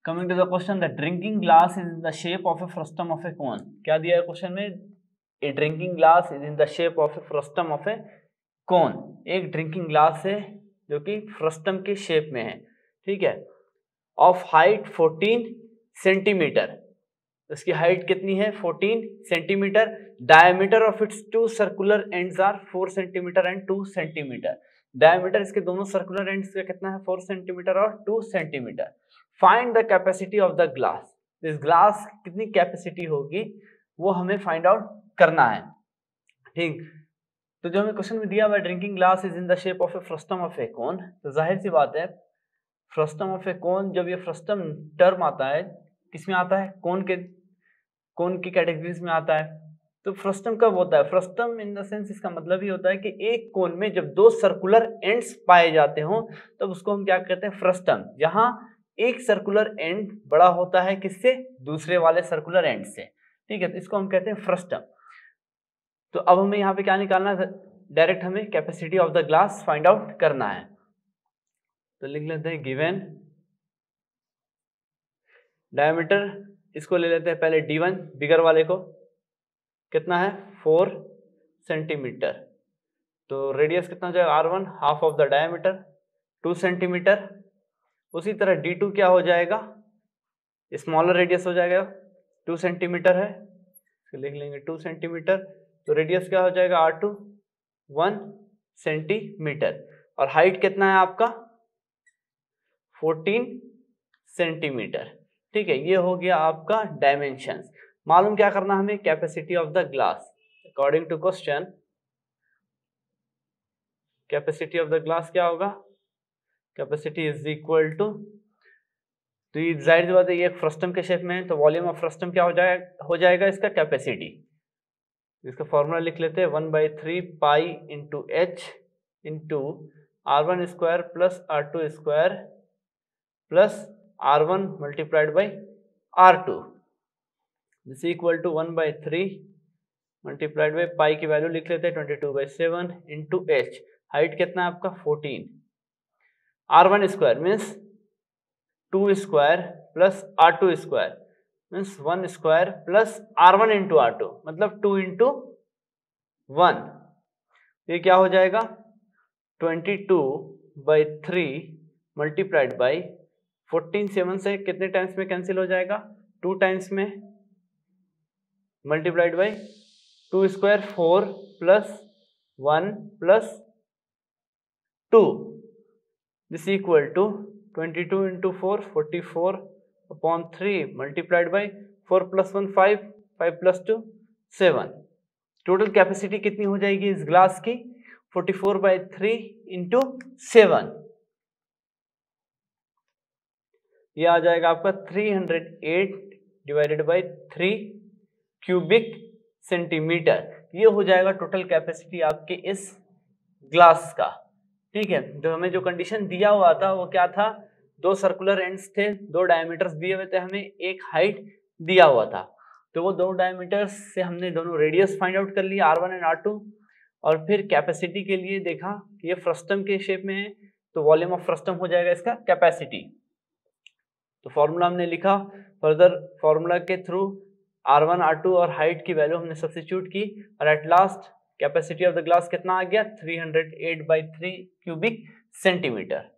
Coming to the question, the drinking glass is in the shape of a frustum of a cone. क्या दिया है question में? A drinking glass is in the shape of a frustum of a cone. एक drinking glass है जो कि frustum के shape में है, ठीक है, ऑफ हाइट 14 सेंटीमीटर। उसकी हाइट कितनी है? 14 centimetre. Diameter of its two circular ends are 4 centimetre and 2 centimetre. Diameter इसके दोनों सर्कुलर एंड्स का कितना है? 4 सेंटीमीटर और 2 centimetre. Find the capacity of the glass. इस ग्लास कितनी कैपेसिटी होगी वो हमें फाइंड आउट करना है, ठीक। तो जो हमें क्वेश्चन में दिया हुआ है, drinking glass is in the shape of a frustum of a cone, तो जाहिर सी बात है फ्रस्टम ऑफ ए कोन, जब ये फ्रस्टम टर्म आता है किसमें आता है? कोन की कैटेगरीज में आता है। तो फ्रस्टम कब होता है? फ्रस्टम इन द सेंस इसका मतलब ही होता है कि एक कोन में जब दो सर्कुलर एंड्स पाए जाते हो तब उसको हम क्या कहते हैं? फ्रस्टम। जहां एक सर्कुलर एंड बड़ा होता है किससे? दूसरे वाले सर्कुलर एंड से, ठीक है, तो इसको हम कहते हैं फ्रस्टम। तो अब हमें यहाँ पे क्या निकालना है? डायरेक्ट हमें capacity of the glass find out करना है। तो लिख लेते हैं गिवन डायमीटर, इसको ले लेते हैं पहले D1 बिगर वाले को, कितना है? 4 सेंटीमीटर। तो रेडियस कितना हो जाएगा? R1 half of the diameter 2 centimetre. उसी तरह D2 क्या हो जाएगा? स्मॉलर रेडियस हो जाएगा, 2 सेंटीमीटर है, तो लिख लेंगे 2 सेंटीमीटर। तो रेडियस क्या हो जाएगा? R2 1 centimetre. और हाइट कितना है आपका? 14 सेंटीमीटर, ठीक है। ये हो गया आपका डायमेंशंस। मालूम क्या करना हमें? Capacity of the glass. According to question, capacity of the glass क्या होगा? कैपेसिटी इज इक्वल टू, तो ये जाहिर सी बात है ये एक फ्रस्टम के शेप में है, तो वॉल्यूम ऑफ फ्रस्टम क्या हो जाएगा इसका? कैपेसिटी। इसका फॉर्मूला लिख लेते हैं 1/3 pi into H into R1 square plus R2 square plus R1 multiplied by R2 this equal to 1/3 multiplied by pi की वैल्यू लिख लेते हैं 22/7 इंटू एच। हाइट कितना है आपका? 14। R1 square means 2 square plus R2 square means 1 square plus R1 into R2 मतलब 2 into 1। ये क्या हो जाएगा? 22/3 मल्टीप्लाइड बाई 14, 7 से कितने टाइम्स में कैंसिल हो जाएगा? 2 टाइम्स में, multiplied by 2 square 4 plus 1 plus 2 this equal to 22 into 4 44/3 multiplied by 4 plus 1 5 5 plus 2 7। Total capacity कितनी हो जाएगी इस ग्लास की? 44/3 इंटू 7। ये आ जाएगा आपका 308 डिवाइडेड बाई 3 क्यूबिक सेंटीमीटर। ये हो जाएगा टोटल कैपेसिटी आपके इस ग्लास का, ठीक है। जो हमें जो कंडीशन दिया हुआ था वो क्या था? 2 सर्कुलर एंड्स थे, 2 डायमीटर्स दिए हुए थे, हमें एक हाइट दिया हुआ था। तो वो 2 डायमीटर्स से हमने दोनों रेडियस फाइंड आउट कर लिया R1 एंड R2, और फिर कैपेसिटी के लिए देखा कि ये फ्रस्टम के शेप में है, तो वॉल्यूम ऑफ फ्रस्टम हो जाएगा इसका कैपेसिटी। तो फॉर्मूला हमने लिखा, फर्दर फॉर्मूला के थ्रू R1 R2 और हाइट की वैल्यू हमने सब्स्टिट्यूट की, और at last capacity of the glass कितना आ गया? 308/3 क्यूबिक सेंटीमीटर।